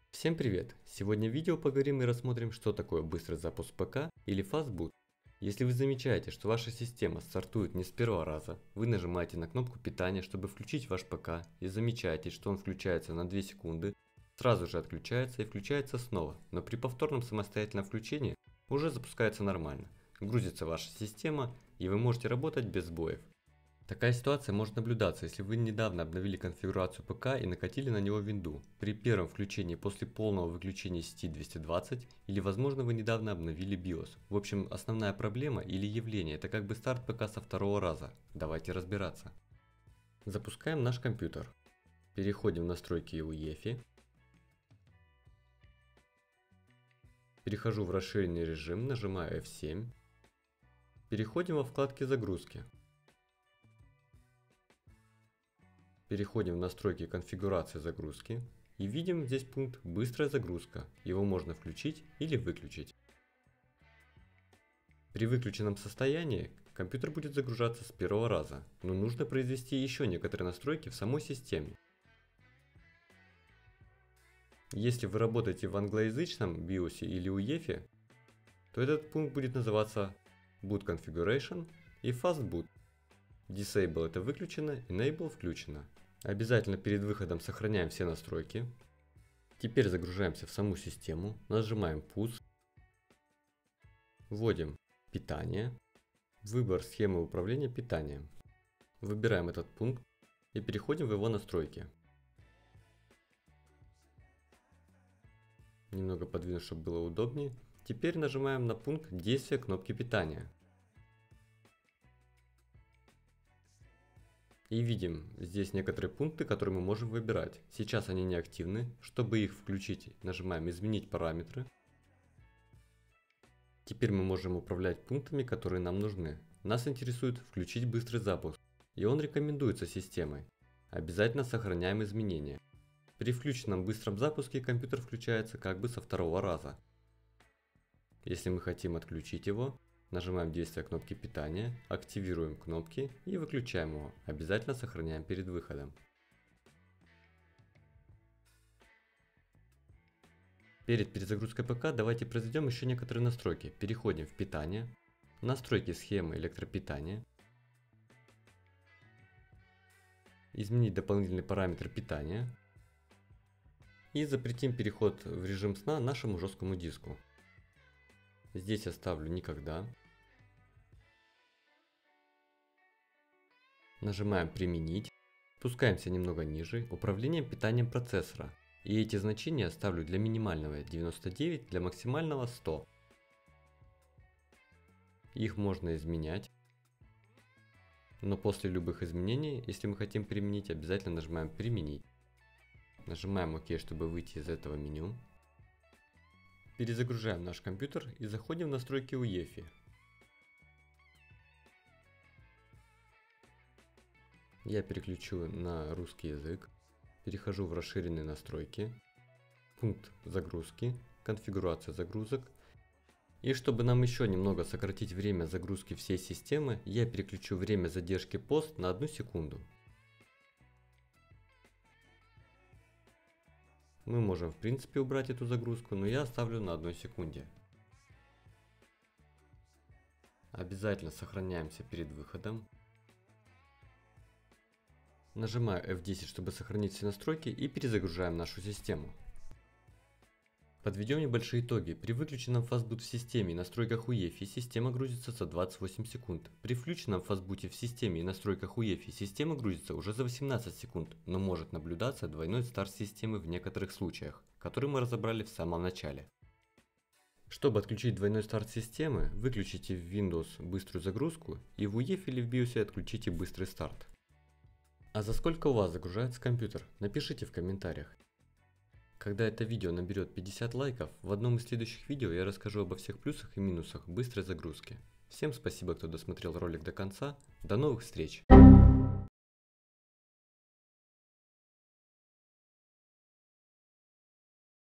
Всем привет! Сегодня в видео поговорим и рассмотрим, что такое быстрый запуск ПК или Fastboot. Если вы замечаете, что ваша система стартует не с первого раза, вы нажимаете на кнопку питания, чтобы включить ваш ПК, и замечаете, что он включается на 2 секунды, сразу же отключается и включается снова, но при повторном самостоятельном включении уже запускается нормально, грузится ваша система и вы можете работать без сбоев. Такая ситуация может наблюдаться, если вы недавно обновили конфигурацию ПК и накатили на него винду, при первом включении после полного выключения сети 220 или возможно вы недавно обновили BIOS. В общем, основная проблема или явление это как бы старт ПК со второго раза. Давайте разбираться. Запускаем наш компьютер. Переходим в настройки UEFI. Перехожу в расширенный режим, нажимаю F7. Переходим во вкладки загрузки. Переходим в настройки конфигурации загрузки и видим здесь пункт «Быстрая загрузка». Его можно включить или выключить. При выключенном состоянии компьютер будет загружаться с первого раза, но нужно произвести еще некоторые настройки в самой системе. Если вы работаете в англоязычном BIOS или UEFI, то этот пункт будет называться Boot Configuration и Fastboot. Disable это выключено, Enable включено. Обязательно перед выходом сохраняем все настройки. Теперь загружаемся в саму систему, нажимаем Pulse, вводим питание, выбор схемы управления питанием. Выбираем этот пункт и переходим в его настройки. Немного подвину, чтобы было удобнее. Теперь нажимаем на пункт действия кнопки питания. И видим здесь некоторые пункты, которые мы можем выбирать. Сейчас они не активны. Чтобы их включить, нажимаем «Изменить параметры». Теперь мы можем управлять пунктами, которые нам нужны. Нас интересует включить быстрый запуск, и он рекомендуется системой. Обязательно сохраняем изменения. При включенном быстром запуске компьютер включается как бы со второго раза. Если мы хотим отключить его, нажимаем действие кнопки питания, активируем кнопки и выключаем его. Обязательно сохраняем перед выходом. Перед перезагрузкой ПК давайте произведем еще некоторые настройки. Переходим в питание, настройки схемы электропитания, изменить дополнительный параметр питания и запретим переход в режим сна нашему жесткому диску. Здесь я ставлю никогда. Нажимаем «Применить», спускаемся немного ниже, управление питанием процессора. И эти значения ставлю для минимального 99, для максимального 100. Их можно изменять. Но после любых изменений, если мы хотим применить, обязательно нажимаем «Применить». Нажимаем ОК, чтобы выйти из этого меню. Перезагружаем наш компьютер и заходим в настройки UEFI. Я переключу на русский язык, перехожу в расширенные настройки, пункт загрузки, конфигурация загрузок. И чтобы нам еще немного сократить время загрузки всей системы, я переключу время задержки пост на 1 секунду. Мы можем в принципе убрать эту загрузку, но я оставлю на 1 секунде. Обязательно сохраняемся перед выходом. Нажимаю F10, чтобы сохранить все настройки и перезагружаем нашу систему. Подведем небольшие итоги. При выключенном Fastboot в системе и настройках UEFI система грузится за 28 секунд. При включенном Fastboot в системе и настройках UEFI система грузится уже за 18 секунд, но может наблюдаться двойной старт системы в некоторых случаях, которые мы разобрали в самом начале. Чтобы отключить двойной старт системы, выключите в Windows быструю загрузку и в UEFI или в BIOS отключите быстрый старт. А за сколько у вас загружается компьютер? Напишите в комментариях. Когда это видео наберет 50 лайков, в одном из следующих видео я расскажу обо всех плюсах и минусах быстрой загрузки. Всем спасибо, кто досмотрел ролик до конца. До новых встреч!